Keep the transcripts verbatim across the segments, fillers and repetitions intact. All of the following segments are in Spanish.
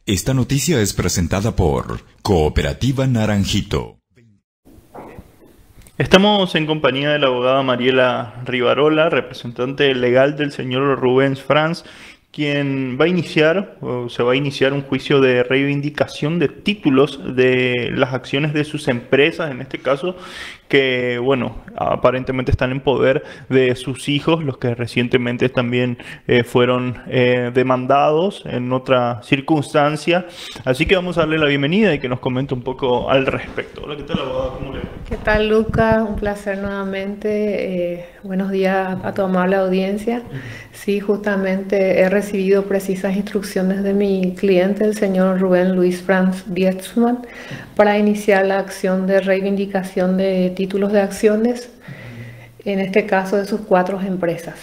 Esta noticia es presentada por Cooperativa Naranjito. Estamos en compañía de la abogada Mariela Rivarola, representante legal del señor Rubén Franz, quien va a iniciar, o se va a iniciar un juicio de reivindicación de títulos de las acciones de sus empresas, en este caso, que, bueno, aparentemente están en poder de sus hijos, los que recientemente también eh, fueron eh, demandados en otra circunstancia. Así que vamos a darle la bienvenida y que nos comente un poco al respecto. Hola, ¿qué tal, abogada? ¿Cómo le va? ¿Qué tal, Lucas? Un placer nuevamente. Eh, buenos días a tu amable audiencia. Sí, justamente he recibido precisas instrucciones de mi cliente, el señor Rubén Luis Franz Bietzmann, para iniciar la acción de reivindicación de títulos de acciones, en este caso de sus cuatro empresas.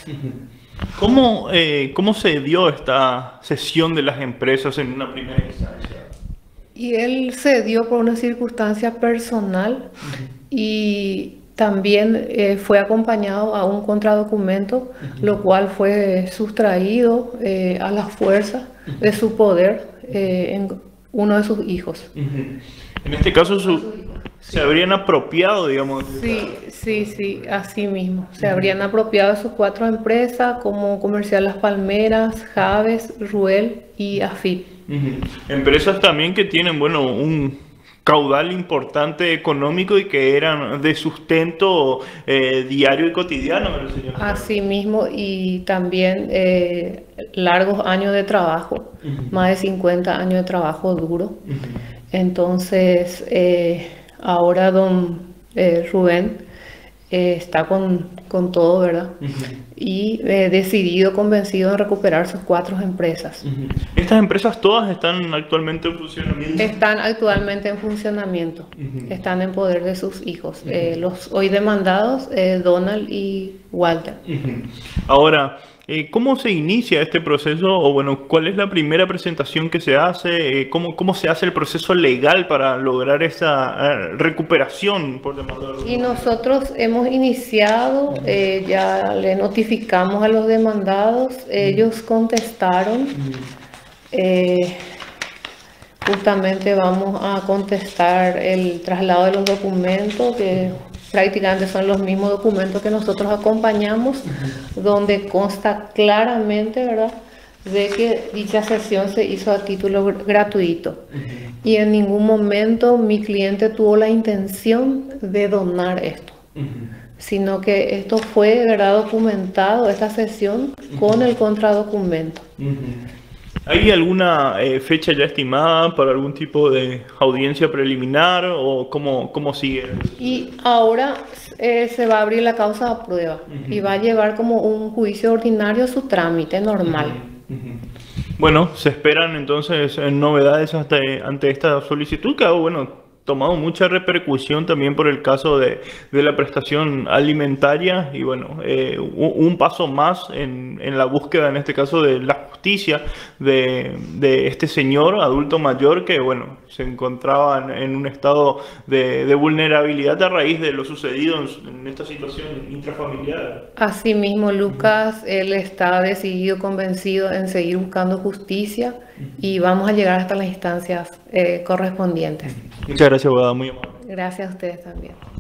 ¿Cómo, eh, ¿Cómo se dio esta cesión de las empresas en una primera instancia? Y él se dio por una circunstancia personal uh-huh. y también eh, fue acompañado a un contradocumento, uh-huh. lo cual fue sustraído eh, a la fuerza uh-huh. de su poder eh, en uno de sus hijos. Uh-huh. En este caso su, se sí. habrían apropiado, digamos. Sí, sí, sí, así mismo. Se uh-huh. habrían apropiado de sus cuatro empresas como Comercial Las Palmeras, Javes, Ruel y Afip. Uh-huh. Empresas también que tienen, bueno, un caudal importante económico y que eran de sustento eh, diario y cotidiano, señor. Así mismo, y también eh, largos años de trabajo, uh-huh. más de cincuenta años de trabajo duro. Uh-huh. Entonces, eh, ahora don eh, Rubén eh, está con, con todo, ¿verdad? Uh-huh. Y eh, decidido, convencido en recuperar sus cuatro empresas. Uh-huh. ¿Estas empresas todas están actualmente en funcionamiento? Están actualmente en funcionamiento. Uh-huh. Están en poder de sus hijos. Uh-huh. eh, los hoy demandados, eh, Donald y Walter. Uh-huh. Ahora, eh, ¿cómo se inicia este proceso? O bueno, ¿cuál es la primera presentación que se hace? Eh, ¿cómo, ¿Cómo se hace el proceso legal para lograr esa eh, recuperación, por demandarlo? Y nosotros hemos iniciado, eh, ya le notificamos a los demandados, uh-huh. ellos contestaron. Uh-huh. eh, justamente vamos a contestar el traslado de los documentos, que prácticamente son los mismos documentos que nosotros acompañamos, uh-huh. donde consta claramente, ¿verdad?, de que dicha sesión se hizo a título gratuito. Uh-huh. Y en ningún momento mi cliente tuvo la intención de donar esto, uh-huh. sino que esto fue, ¿verdad?, documentado, esta sesión, uh-huh. con el contradocumento. Uh-huh. ¿Hay alguna eh, fecha ya estimada para algún tipo de audiencia preliminar o cómo, cómo sigue? Y ahora eh, se va a abrir la causa a prueba uh-huh. y va a llevar como un juicio ordinario su trámite normal. Uh-huh. Uh-huh. Bueno, se esperan entonces novedades hasta, ante esta solicitud que ha, bueno, tomado mucha repercusión también por el caso de, de la prestación alimentaria y bueno, eh, un, un paso más en, en la búsqueda, en este caso, de la justicia de, de este señor adulto mayor que, bueno, se encontraba en, en un estado de, de vulnerabilidad a raíz de lo sucedido en, en esta situación intrafamiliar. Así mismo, Lucas, uh-huh. él está decidido, convencido en seguir buscando justicia uh-huh. y vamos a llegar hasta las instancias eh, correspondientes. Muchas gracias, abogada, muy amable. Gracias a ustedes también.